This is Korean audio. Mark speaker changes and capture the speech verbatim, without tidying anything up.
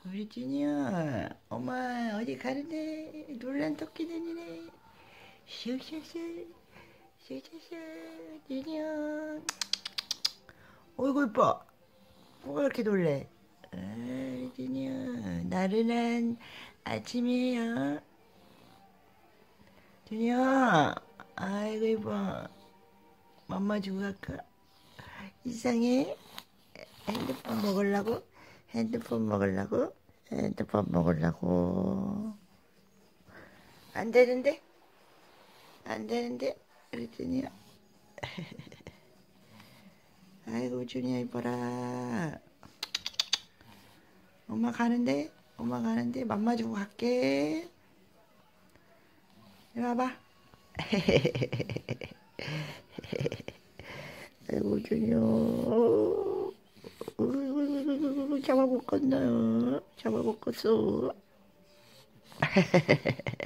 Speaker 1: 우리 준이야, 엄마 어디 가는데? 놀란 토끼 다니네. 슈슈슈, 슈슈슈, 준이야. 어이구 이뻐. 뭐가 이렇게 놀래? 아, 우리 준이야, 나른한 아침이에요. 준이야, 아이고 이뻐. 맘마 주고 갈까? 이상해. 핸드폰 먹으려고? 핸드폰 먹으려고? 핸드폰 먹으려고? 안 되는데? 안 되는데? 그랬더니, 아이고, 준이야, 이뻐라. 엄마 가는데? 엄마 가는데? 맘마 주고 갈게. 이리 와봐. 아이고, 준이야. 잡아 못 건너요. 잡아 못 껐어.